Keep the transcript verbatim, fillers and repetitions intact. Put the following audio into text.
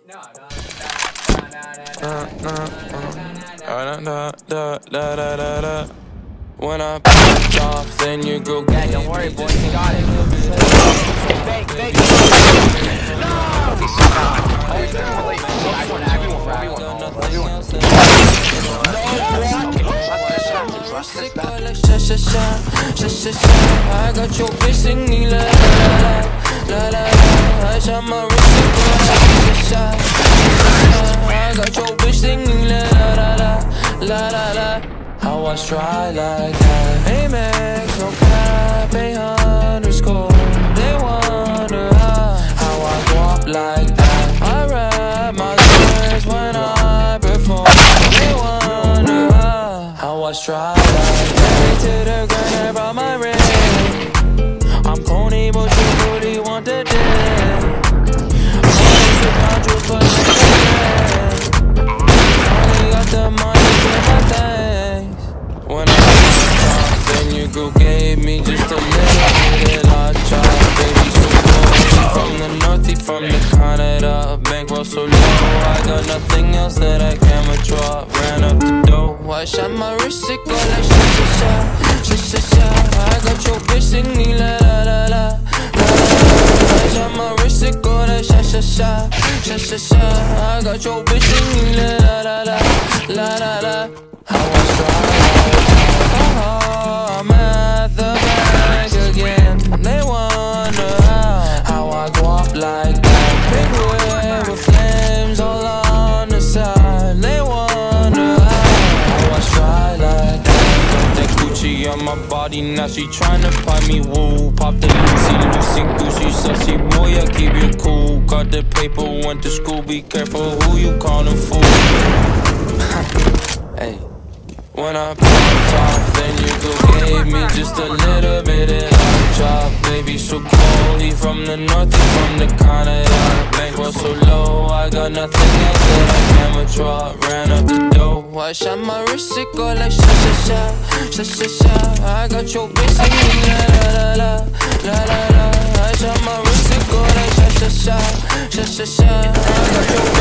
When I pop off, then you go. Yeah, don't worry, boys, you got it. Fake, fake. No! I got your bitch singing la la la la la. I shot my wrist, I got your bitch singing la la la la la la. How I try like that. Amex, no cap, a underscore. They wonder how, how I go up like that. I rap my lyrics when I perform. They wonder how, how I try like that. To the ground, I brought my ring. I'm corny, but you really want the dick. I'm only but only got the money for my things. When I talk, then your girl gave me just a little bit of I tried, baby, so cold. From the north, he from the Canada. Bankroll so low, I got nothing else that I can withdraw. Ran up the dough, I shot my wrist, it go like sha sha sha, sha sha sha. I got your bitch singing la la la la la la. I shot my wrist, it go like sha sha sha, sha sha sha. I got your bitch singing la la la la la la. How I try, oh, I'm at the bank again. They wonder how, how I go up like that. Big wave with flames all on the side. They wonder how, how I try like that. Got that Gucci on my body, now she tryna buy me woo. Pop the Lucy, Lucy, Gucci, sussy boy, I keep you cool. Got the paper, went to school, be careful who you callin' fool. Hey. When I popped off, then you go gave me just a little bit of that drop. Baby, so cold, he from the north, he from the Canada. Bankroll so low, I got nothing else that I can withdraw. Ran up the dough, I shot my wrist, it go like sha sha sha, sha sha sha. I got your bitch singing la la la la la la la. I shot my wrist, it go like sha sha sha, sha sha sha. I got your